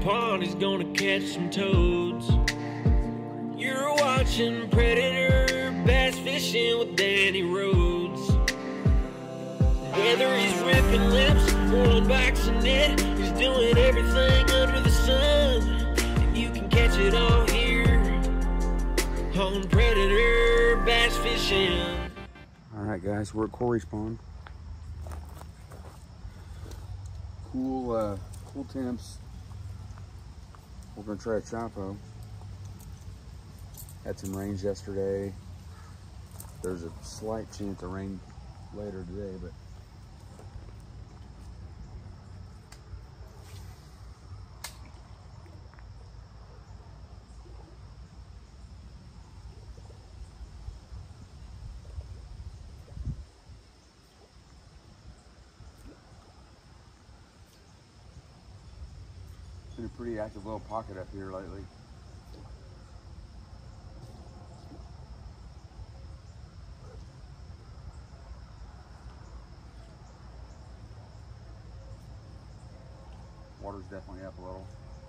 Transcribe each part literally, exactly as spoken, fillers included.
pond, he's gonna catch some toads. You're watching Predator bass fishing with Danny Rhodes. Whether he's ripping lips or unboxing it, he's doing everything under the sun. And you can catch it all here on Predator Bass Fishing. Alright guys, we're at Corey's Pond. Cool, uh, cool temps. We're gonna try a Chapo. Had some rains yesterday. There's a slight chance of rain later today, but it's been a pretty active little pocket up here lately. Water's definitely up a little.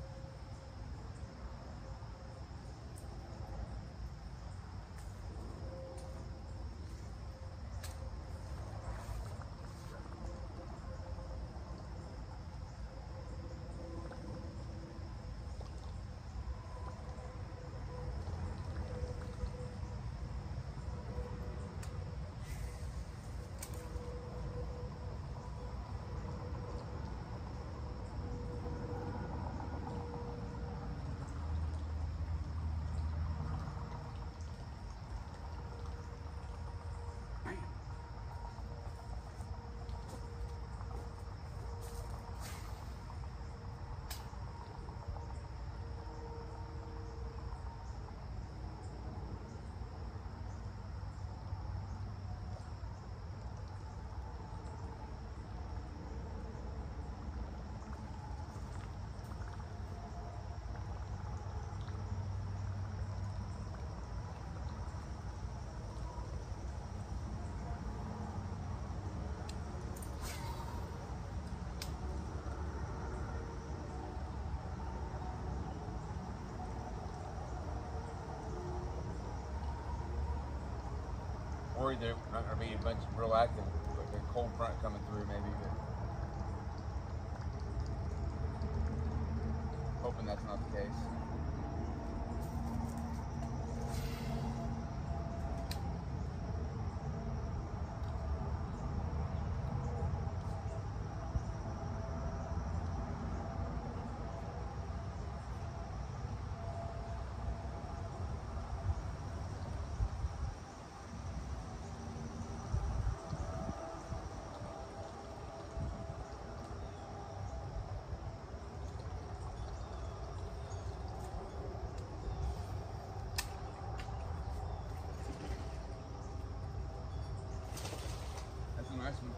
Worried there's not going to be a bunch of real active, like a cold front coming through maybe, but hoping that's not the case. Nice one.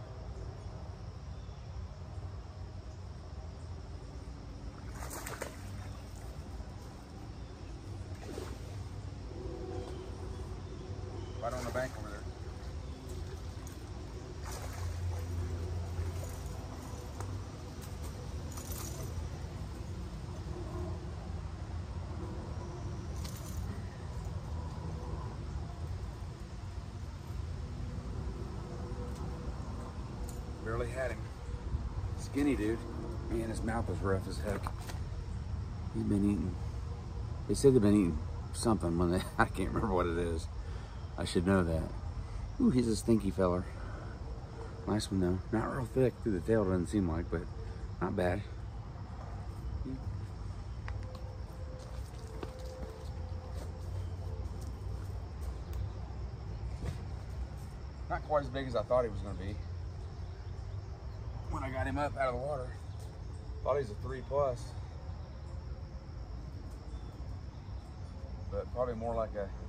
Right on the bank over there. Barely had him. Skinny dude. Man, his mouth was rough as heck. He's been eating. They said they've been eating something when they, I can't remember what it is. I should know that. Ooh, he's a stinky feller. Nice one though. Not real thick through the tail, doesn't seem like, but not bad. Not quite as big as I thought he was going to be. When I got him up out of the water, thought he's a three plus, but probably more like a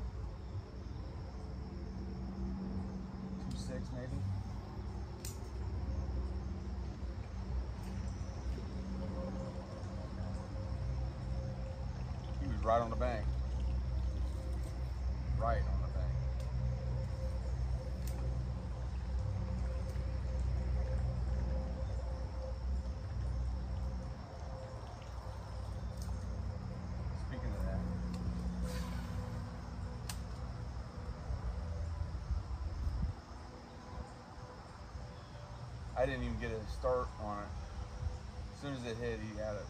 two six maybe. He was right on the bank, right on the bank. I didn't even get a start on it. As soon as it hit, he had it.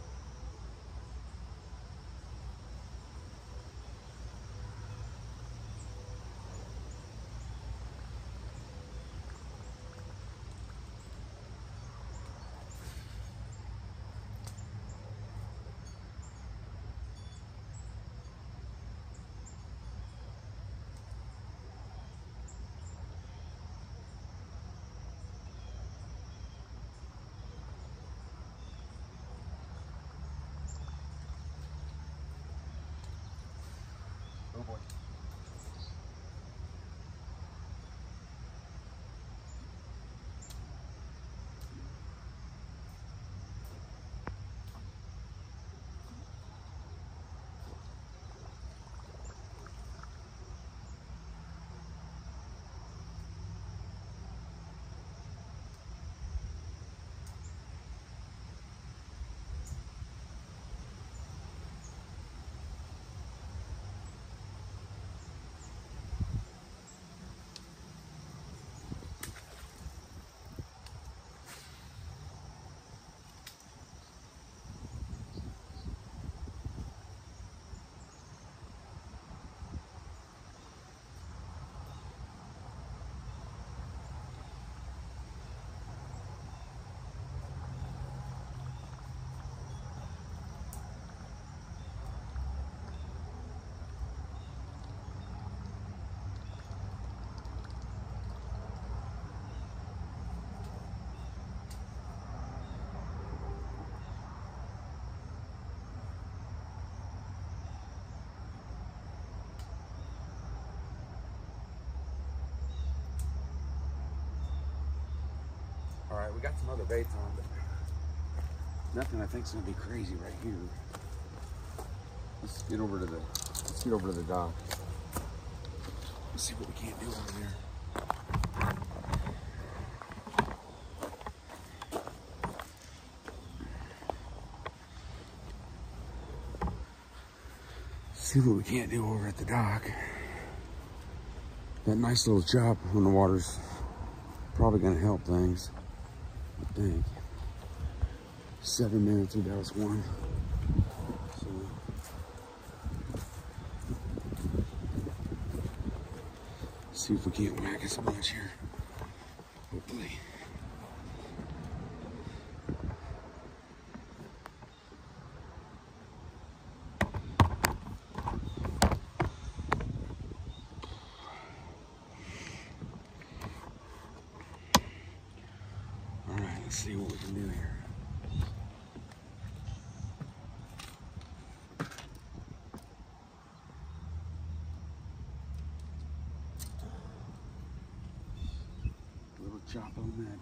Oh boy. All right, we got some other baits on, but nothing I think is gonna be crazy right here. Let's get over to the let's get over to the dock. Let's see what we can't do over there. See what we can't do over at the dock. That nice little chop when the water's probably gonna help things, I think. Seven minutes, we got us one. So, see if we can't whack us a bunch here. Hopefully. Let's see what we can do here. Little Chapo magic.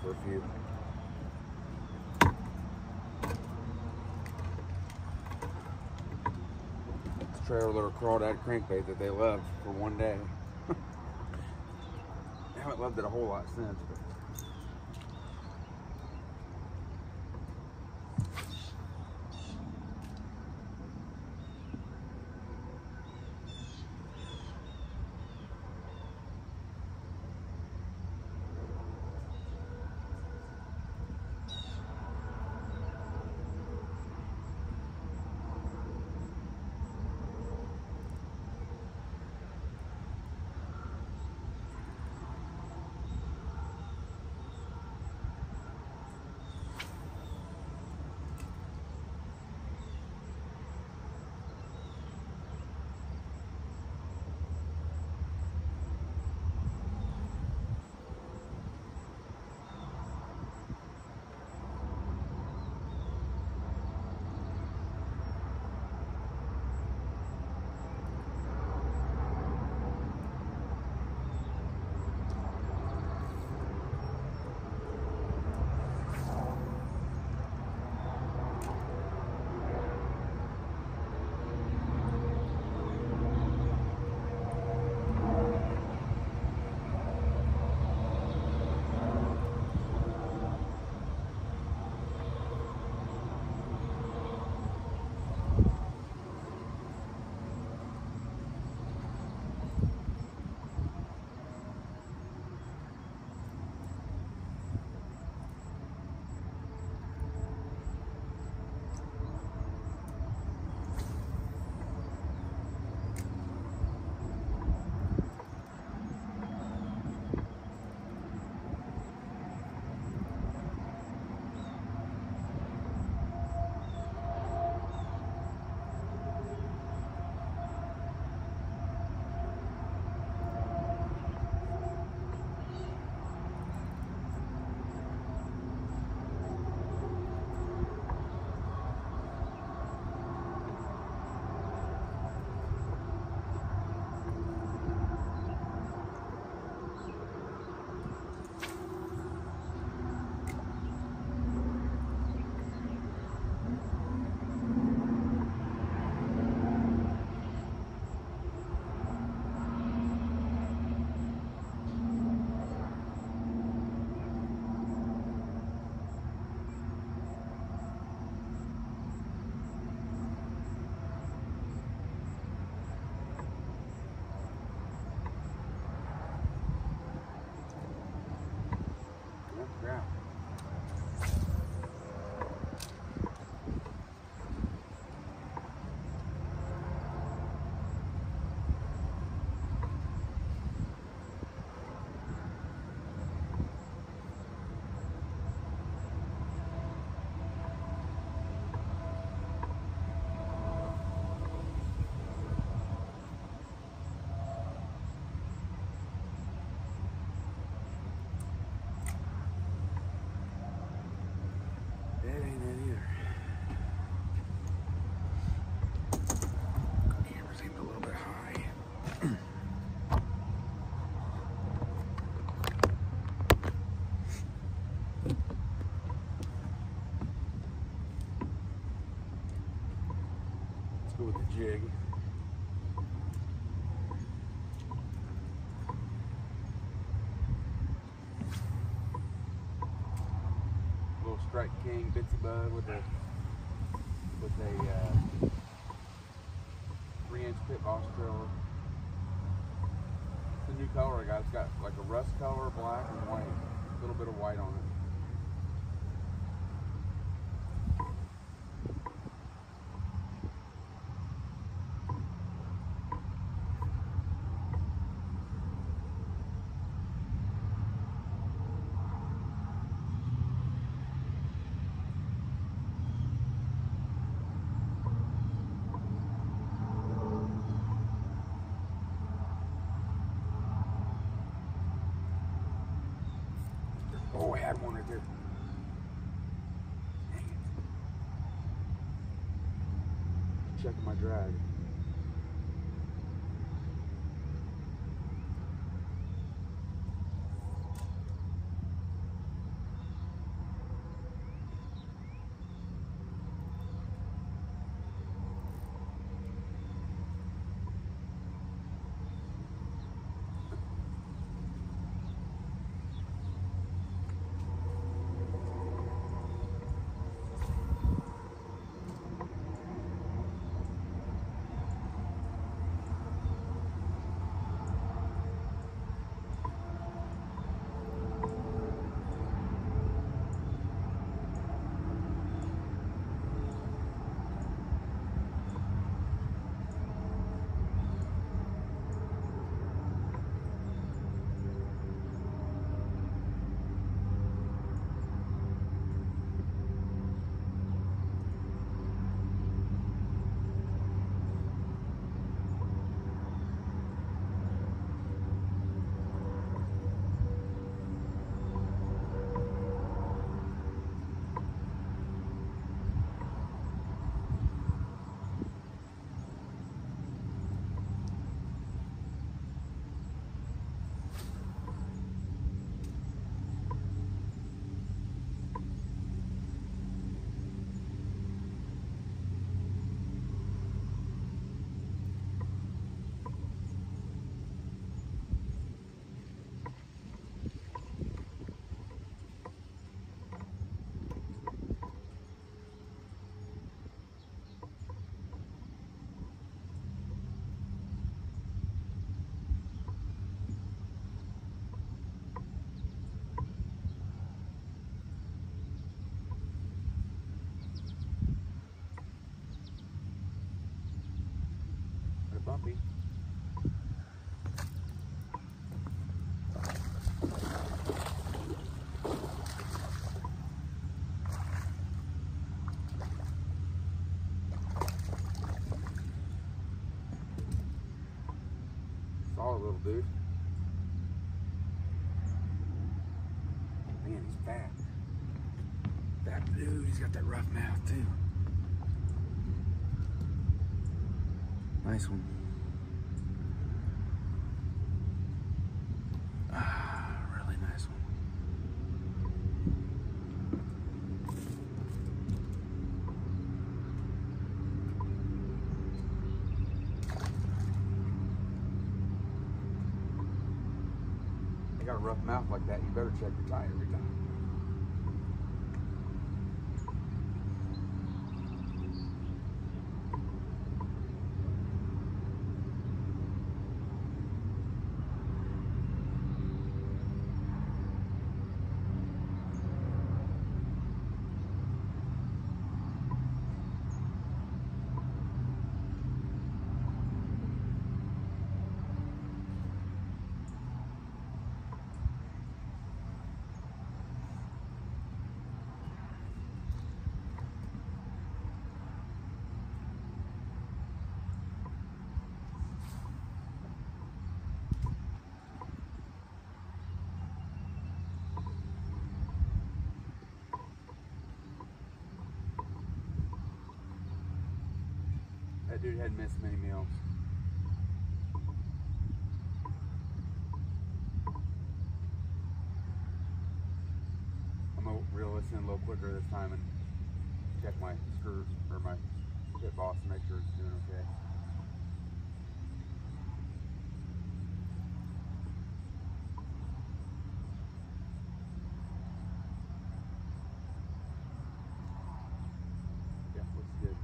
for a few. This trailer crawdad crankbait that they loved for one day. They haven't loved it a whole lot since. But go with the jig. Little Strike King Bitsy Bud with a with a uh, three inch pit boss trailer. It's a new color I got. It's got like a rust color, black and white, a little bit of white on it. Oh, I had one right there. Dang it. Checking my drag. bumpy. Solid little dude. Man, he's fat. Fat dude, he's got that rough mouth too. Nice one. Ah, really nice one. You got a rough mouth like that, you better check your tie every time. That dude hadn't missed many meals. I'm gonna reel this in a little quicker this time and check my skirt or my pit boss to make sure it's doing okay. Yeah, looks good.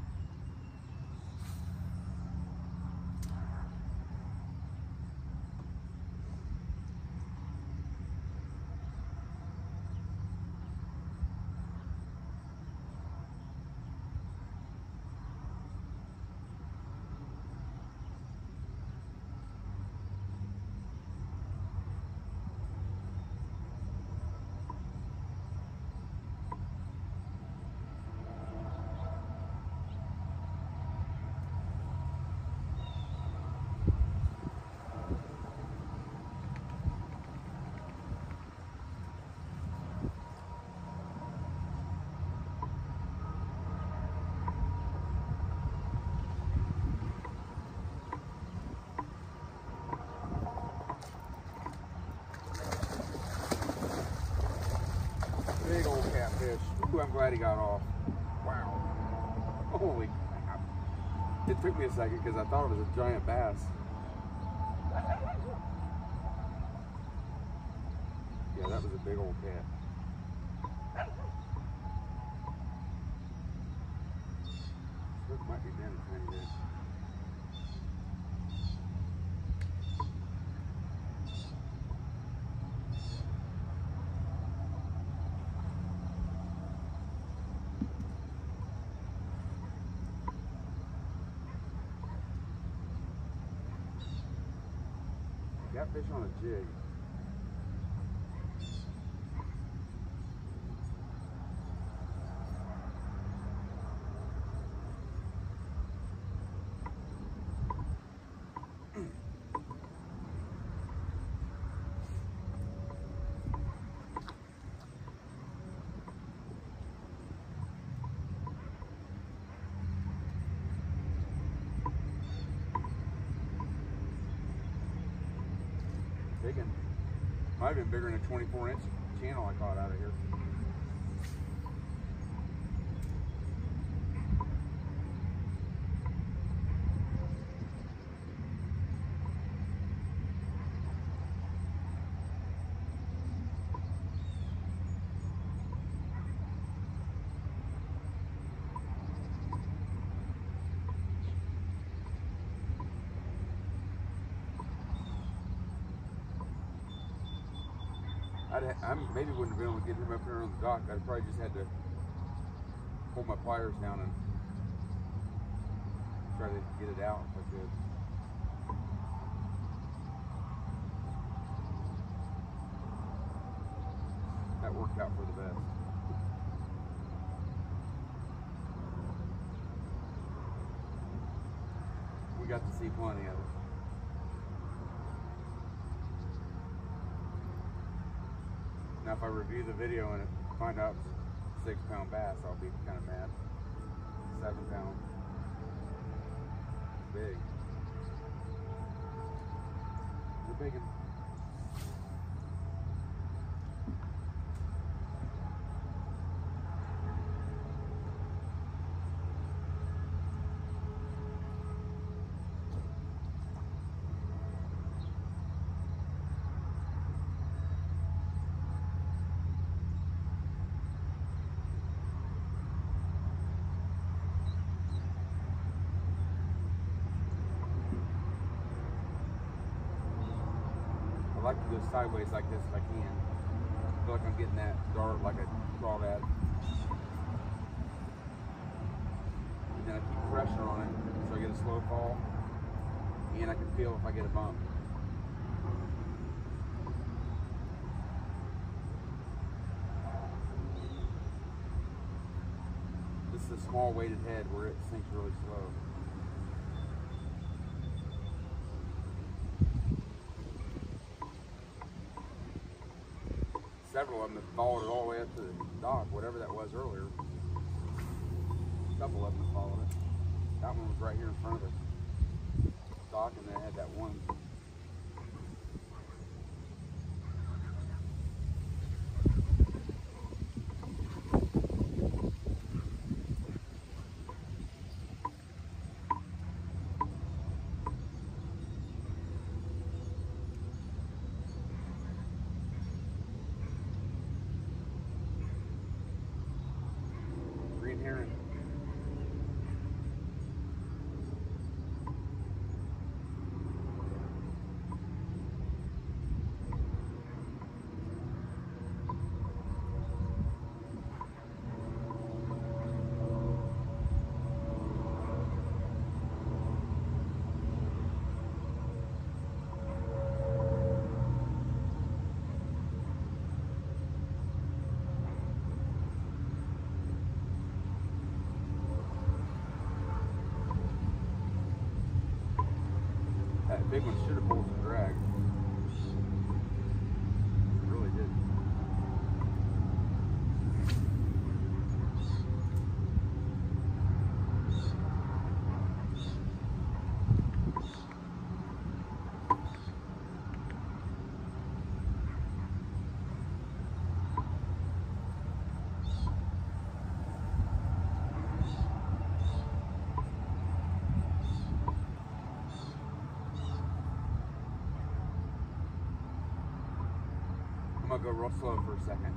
Big old catfish. Ooh, I'm glad he got off. Wow. Holy crap. It took me a second because I thought it was a giant bass. Yeah, that was a big old cat. This might be bent a tiny bit. Got fish on a jig. Big. Might have been bigger than a twenty-four inch channel I caught out of here. I'd ha I maybe wouldn't have been able to get him up here on the dock. I'd probably just had to pull my pliers down and try to get it out if I could. that worked out for the best. We got to see plenty of it. Now if I review the video and find out it's six pound bass, I'll be kind of mad. Seven pound. Big. They're big. I like to go sideways like this if I can. I feel like I'm getting that dart like I crawdad. And then I keep pressure on it so I get a slow fall. And I can feel if I get a bump. This is a small weighted head where it sinks really slow. Several of them have followed it all the way up to the dock, whatever that was earlier. A couple of them have followed it. That one was right here in front of the dock, and they had that one. Green heron. That big one should have pulled some drag. It really did. I'm gonna go real slow for a second.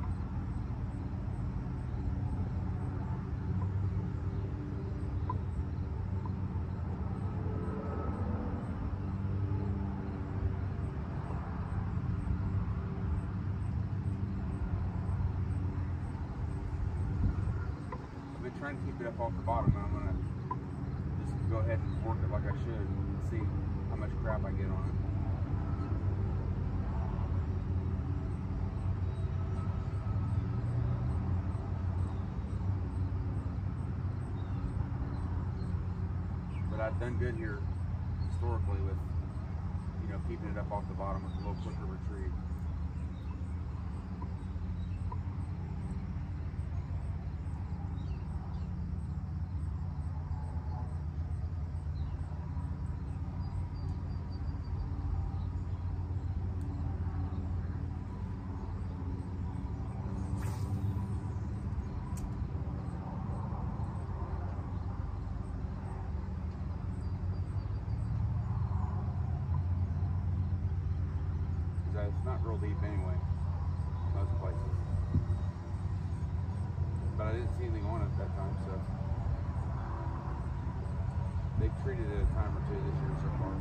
I've been trying to keep it up off the bottom, and I'm gonna just go ahead and work it like I should and see how much crap I get on it. But I've done good here historically with, you know, keeping it up off the bottom with a little quicker retrieve. It's not real deep anyway, most places. But I didn't see anything on it at that time, so they've treated it a time or two this year so far.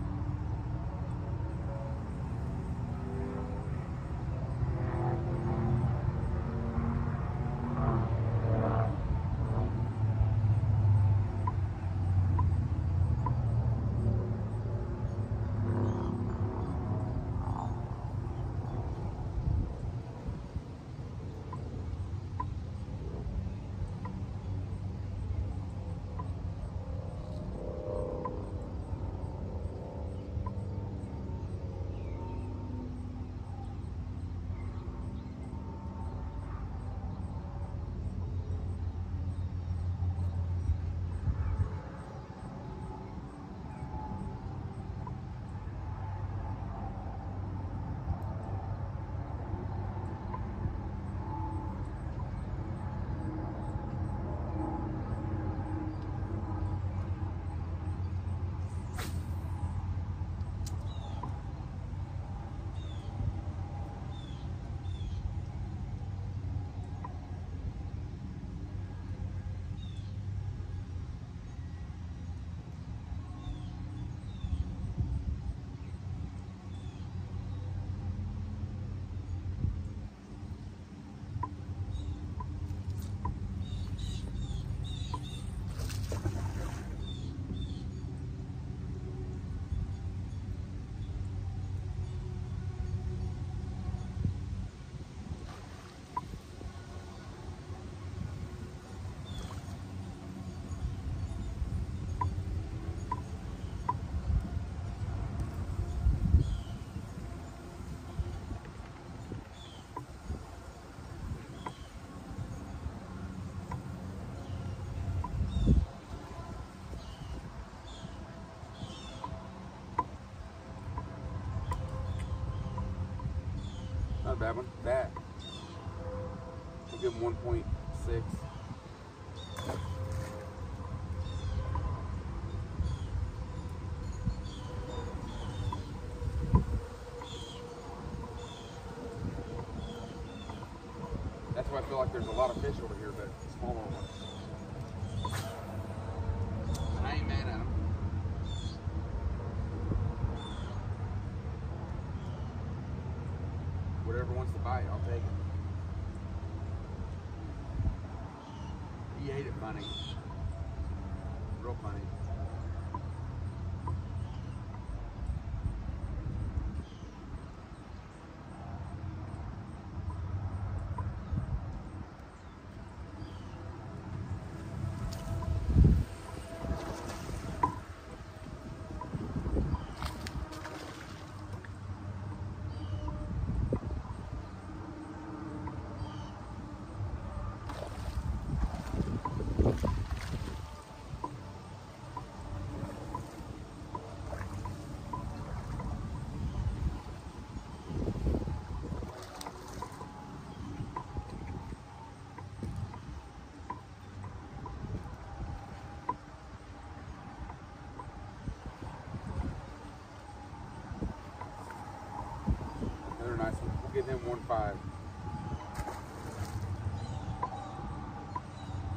Not a bad one. That. We'll give him one point six. That's why I feel like there's a lot of fish over here, but smaller ones. And I ain't mad at them. Whatever wants to bite, I'll take it. He ate it funny. Real funny. Nice one. We'll give him one five.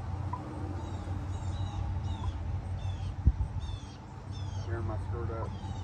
Tearing my skirt up.